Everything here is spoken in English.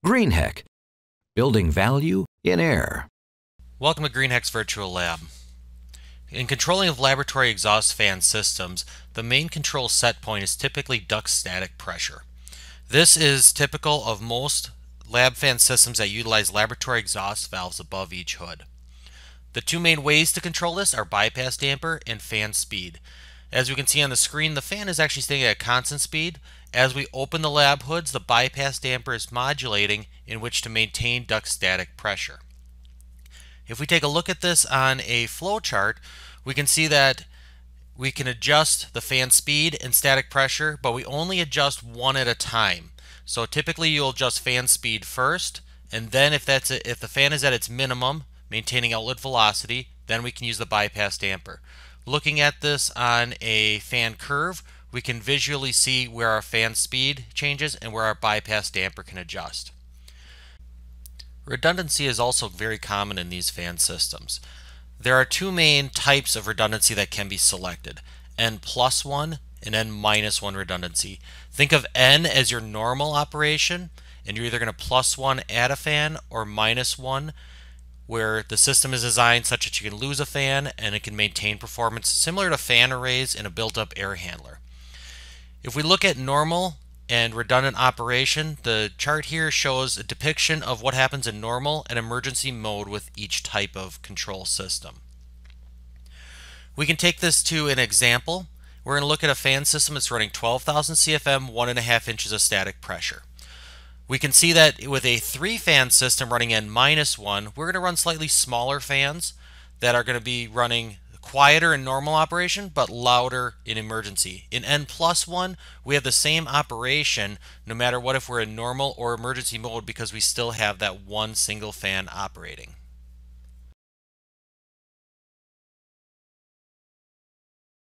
Greenheck, building value in air. Welcome to Greenheck's Virtual Lab. In controlling of laboratory exhaust fan systems, the main control set point is typically duct static pressure. This is typical of most lab fan systems that utilize laboratory exhaust valves above each hood. The two main ways to control this are bypass damper and fan speed. As we can see on the screen, the fan is actually staying at a constant speed. As we open the lab hoods, the bypass damper is modulating in which to maintain duct static pressure. If we take a look at this on a flow chart, we can see that we can adjust the fan speed and static pressure, but we only adjust one at a time. So typically you'll adjust fan speed first, and then if the fan is at its minimum, maintaining outlet velocity, then we can use the bypass damper. Looking at this on a fan curve, we can visually see where our fan speed changes and where our bypass damper can adjust. Redundancy is also very common in these fan systems. There are two main types of redundancy that can be selected: N+1 and N-1 redundancy. Think of N as your normal operation, and you're either going to +1 add a fan or -1, where the system is designed such that you can lose a fan and it can maintain performance similar to fan arrays in a built-up air handler. If we look at normal and redundant operation, the chart here shows a depiction of what happens in normal and emergency mode with each type of control system. We can take this to an example. We're going to look at a fan system that's running 12,000 CFM, 1.5 inches of static pressure. We can see that with a 3-fan system running N-1, we're going to run slightly smaller fans that are going to be running quieter in normal operation but louder in emergency. In N+1, we have the same operation no matter what if we're in normal or emergency mode, because we still have that one single fan operating.